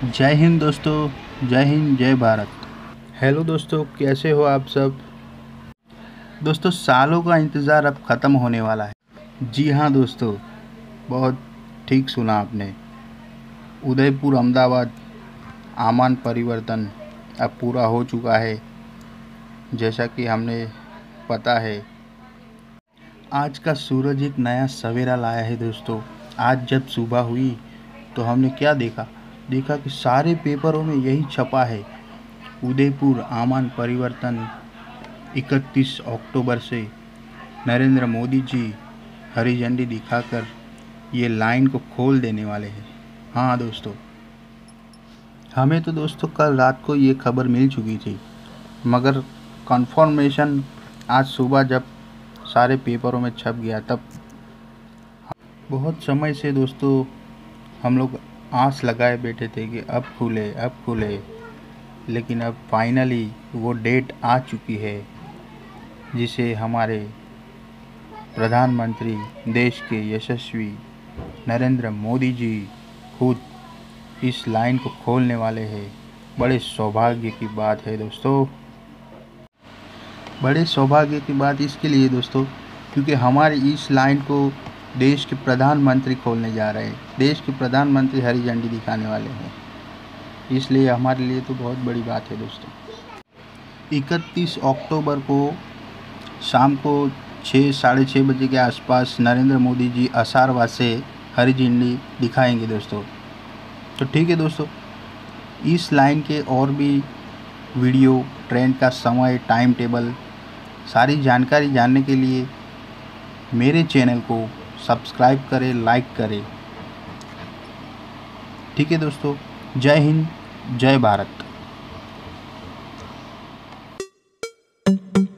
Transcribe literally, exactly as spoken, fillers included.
जय हिंद दोस्तों, जय हिंद जय भारत। हेलो दोस्तों, कैसे हो आप सब। दोस्तों, सालों का इंतज़ार अब ख़त्म होने वाला है। जी हाँ दोस्तों, बहुत ठीक सुना आपने। उदयपुर अहमदाबाद आमान परिवर्तन अब पूरा हो चुका है। जैसा कि हमने पता है, आज का सूरज एक नया सवेरा लाया है दोस्तों। आज जब सुबह हुई तो हमने क्या देखा देखा कि सारे पेपरों में यही छपा है, उदयपुर आमान परिवर्तन इकतीस अक्टूबर से नरेंद्र मोदी जी हरी झंडी दिखाकर ये लाइन को खोल देने वाले हैं। हाँ दोस्तों, हमें तो दोस्तों कल रात को ये खबर मिल चुकी थी, मगर कन्फर्मेशन आज सुबह जब सारे पेपरों में छप गया तब बहुत समय से दोस्तों हम लोग आस लगाए बैठे थे कि अब खुले अब खुले लेकिन अब फाइनली वो डेट आ चुकी है, जिसे हमारे प्रधानमंत्री देश के यशस्वी नरेंद्र मोदी जी खुद इस लाइन को खोलने वाले हैं। बड़े सौभाग्य की बात है दोस्तों। बड़े सौभाग्य की बात इसके लिए दोस्तों, क्योंकि हमारी इस लाइन को देश के प्रधानमंत्री खोलने जा रहे हैं। देश के प्रधानमंत्री हरी झंडी दिखाने वाले हैं, इसलिए हमारे लिए तो बहुत बड़ी बात है दोस्तों। इकतीस अक्टूबर को शाम को छः साढ़े छः बजे के आसपास नरेंद्र मोदी जी असारवा से हरी झंडी दिखाएंगे दोस्तों। तो ठीक है दोस्तों, इस लाइन के और भी वीडियो, ट्रेन का समय, टाइम टेबल, सारी जानकारी जानने के लिए मेरे चैनल को सब्सक्राइब करें, लाइक करें। ठीक है दोस्तों, जय हिंद जय भारत।